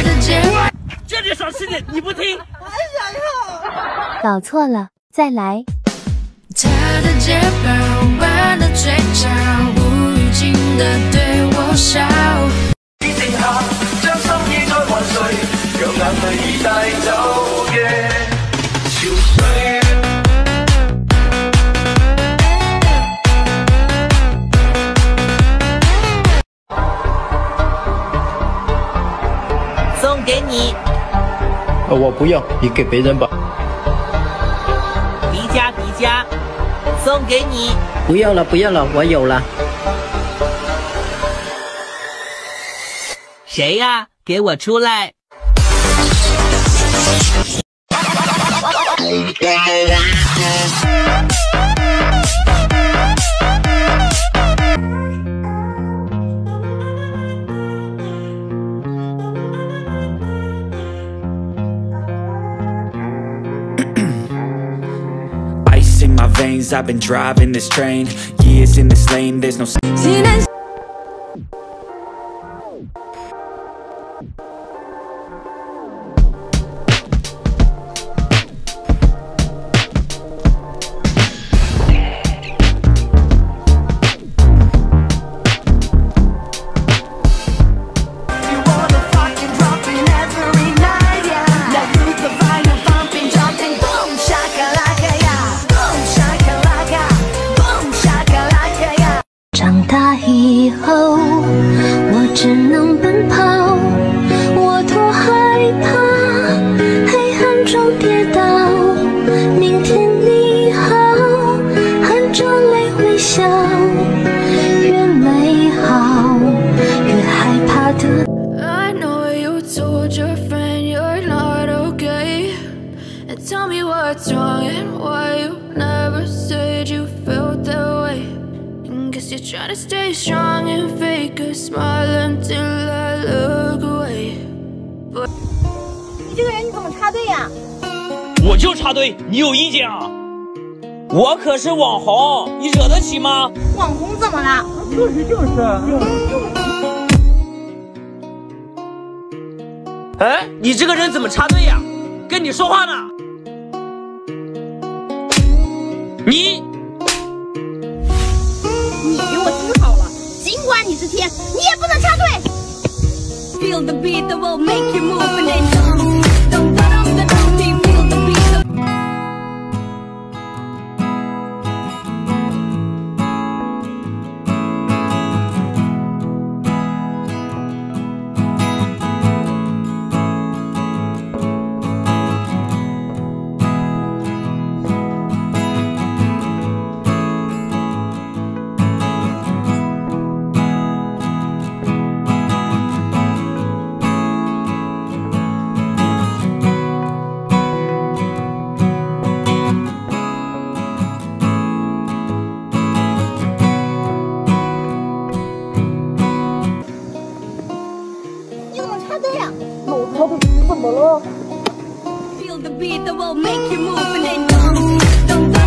这里爽吃点，你不听。 我想要。 搞错了，再来。 他的肩膀，弯的嘴角，无预警的对我笑。 剩下將心意再還誰，讓眼淚已帶走嘅潮水。 送给你。 我不要，你给别人吧。 迪迦，送给你。 不要了，不要了，我有了。 谁呀？给我出来！ Ice in my veins, I've been driving this train. Years in this lane, there's no. 长大以后，我只能奔跑，我多害怕黑暗中跌倒。明天你好，含着泪微笑，越美好，越害怕的。 I know you told your friend you're not okay, and tell me what's wrong and why you never said you felt that way. Guess you're trying to stay strong and fake a smile until I look away. 你这个人你怎么插队呀？ 我就插队，你有意见啊？我可是网红，你惹得起吗？ 网红怎么了？ 就是。哎，你这个人怎么插队呀？跟你说话呢。你给我听好了，尽管你是天，你也不能插队。Feel the beat that will make you move and then don't feel the beat. 你怎么插队呀？我插队怎么了？Feel the beat that will make you move and then don't